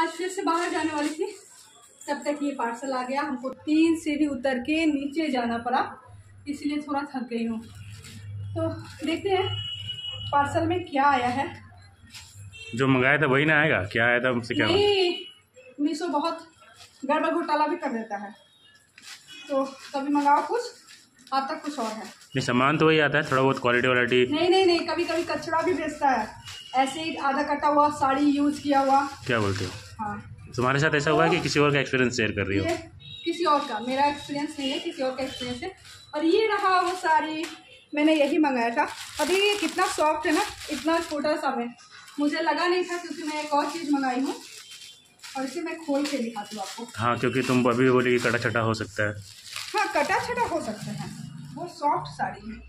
आज फिर से बाहर जाने वाली थी, तब तक ये पार्सल आ गया। हमको 3 सीढ़ी उतर के नीचे जाना पड़ा, इसलिए थोड़ा थक गई हूँ। तो देखते हैं पार्सल में क्या आया है। जो मंगाया था वही ना आएगा? क्या आया था हमसे? क्या नहीं, मीशो बहुत गड़बड़ घोटाला भी कर देता है, तो कभी मंगाओ कुछ, आता कुछ और है। नहीं, सामान तो वही आता है, थोड़ा बहुत क्वालिटी वालिटी। नहीं, कभी कभी कचरा भी बेचता है, ऐसे ही आधा कटा हुआ साड़ी यूज किया हुआ। क्या बोलते हो? हाँ, तुम्हारे साथ ऐसा हुआ है कि किसी और का एक्सपीरियंस शेयर कर रही हो? ये किसी और का, मेरा एक्सपीरियंस नहीं है, किसी और का एक्सपीरियंस है। और ये रहा वो साड़ी, मैंने यही मंगाया था। अभी ये कितना सॉफ्ट है ना, इतना छोटा सा है, मुझे लगा नहीं था, क्योंकि मैं एक और चीज़ मंगाई हूँ और इसे मैं खोल के दिखाती हूँ आपको। हाँ, क्योंकि तुम अभी बोली कि कटा छटा हो सकता है। हाँ, कटा छटा हो सकता है, वो सॉफ्ट साड़ी है।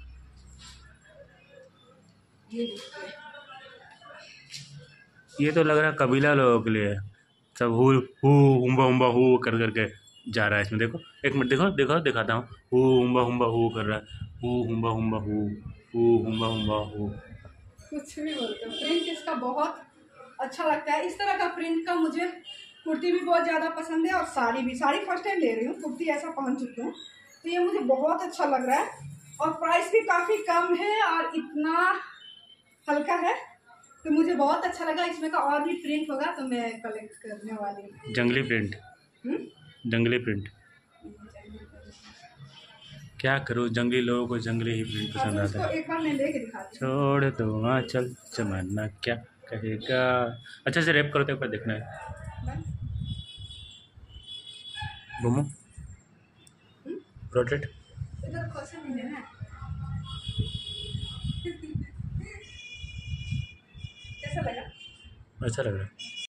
ये देखिए, ये तो लग रहा है कबीला लोगों के लिए, सब हु हुम्बा हुम्बा हु कर करके जा रहा है इसमें। देखो, एक मिनट, देखो देखो दिखाता हूँ। हु हुम्बा हु कर रहा है, हु हुम्बा हु हुम्बा हु। कुछ भी बोलते हो, प्रिंट इसका बहुत अच्छा लगता है। इस तरह का प्रिंट का मुझे कुर्ती भी बहुत ज़्यादा पसंद है और साड़ी भी। साड़ी फर्स्ट टाइम ले रही हूँ, कुर्ती ऐसा पहन चुकी हूँ, तो ये मुझे बहुत अच्छा लग रहा है। और प्राइस भी काफ़ी कम है और इतना हल्का है, तो मुझे बहुत अच्छा लगा। इसमें का और भी प्रिंट होगा तो मैं कलेक्ट करने वाली हूँ। जंगली प्रिंट, जंगली प्रिंट। क्या करूँ, जंगली लोगों को जंगली ही प्रिंट पसंद आता है। एक बार मैं लेके दिखाती हूँ। छोड़ दो हाँ, चल जमाना क्या कहेगा। अच्छा से रैप करते हुए देखना है। घूमो प्रोटेक्ट। इधर खोसे नहीं है ना। कैसा लगा? अच्छा लग रहा है।